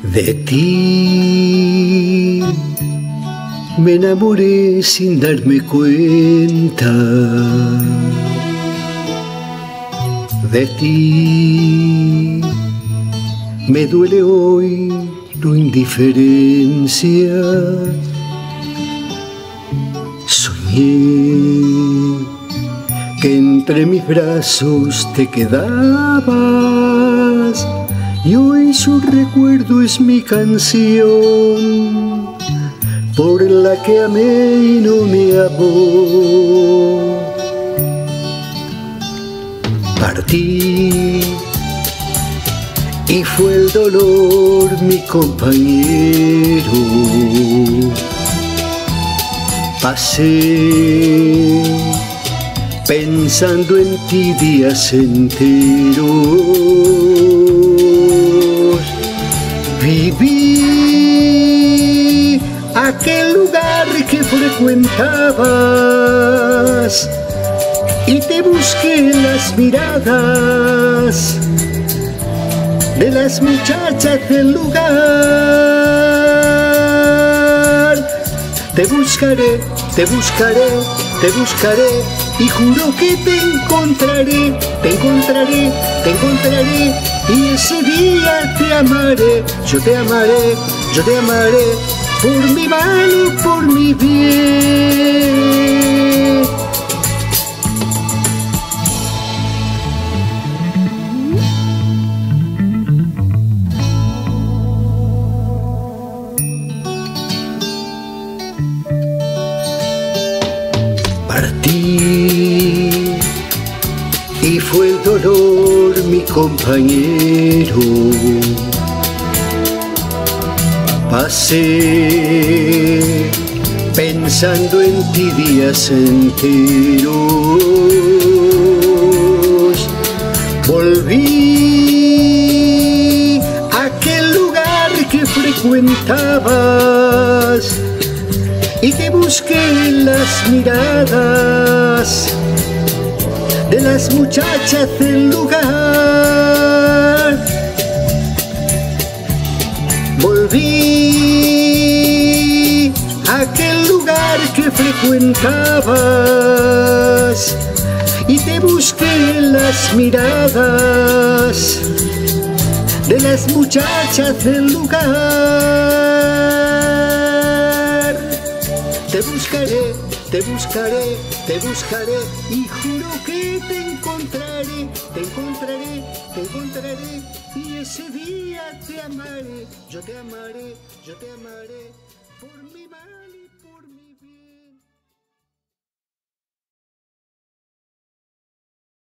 De ti me enamoré sin darme cuenta. De ti me duele hoy tu indiferencia. Soñé que entre mis brazos te quedabas y hoy su recuerdo es mi canción por la que amé y no me amó. Partí y fue el dolor mi compañero. Pasé pensando en ti días enteros. Viví aquel lugar que frecuentabas y te busqué en las miradas de las muchachas del lugar. Te buscaré, te buscaré, te buscaré y juro que te encontraré, te encontraré, te encontraré y ese día te amaré, yo te amaré, yo te amaré por mi mal y por mi bien. Partí y fue el dolor mi compañero. Pasé pensando en ti días enteros. Volví a aquel lugar que frecuentabas y te busqué en las miradas de las muchachas del lugar. Volví a aquel lugar que frecuentabas y te busqué en las miradas de las muchachas del lugar. Te buscaré, te buscaré, te buscaré y juro que te encontraré, te encontraré, te encontraré y ese día te amaré, yo te amaré, yo te amaré por mi mal.